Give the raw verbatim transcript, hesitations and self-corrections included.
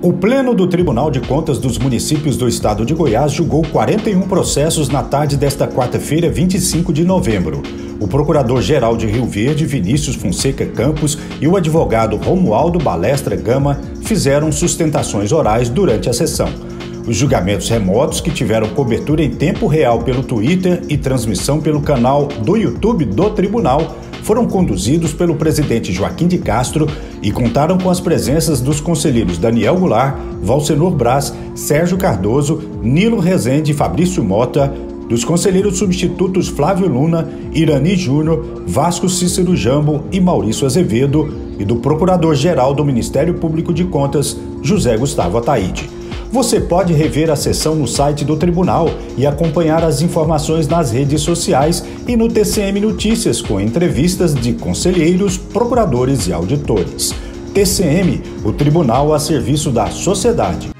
O Pleno do Tribunal de Contas dos Municípios do Estado de Goiás julgou quarenta e um processos na tarde desta quarta-feira, vinte e cinco de novembro. O Procurador-Geral de Rio Verde, Vinícius Fonseca Campos, e o advogado Romualdo Balestra Gama fizeram sustentações orais durante a sessão. Os julgamentos remotos, que tiveram cobertura em tempo real pelo Twitter e transmissão pelo canal do YouTube do Tribunal, foram conduzidos pelo presidente Joaquim de Castro e contaram com as presenças dos conselheiros Daniel Goulart, Valcenor Braz, Sérgio Cardoso, Nilo Rezende e Fabrício Mota, dos conselheiros substitutos Flávio Luna, Irani Júnior, Vasco Cícero Jambo e Maurício Azevedo e do Procurador-Geral do Ministério Público de Contas, José Gustavo Ataide. Você pode rever a sessão no site do Tribunal e acompanhar as informações nas redes sociais e no T C M Notícias, com entrevistas de conselheiros, procuradores e auditores. T C M, o Tribunal a serviço da sociedade.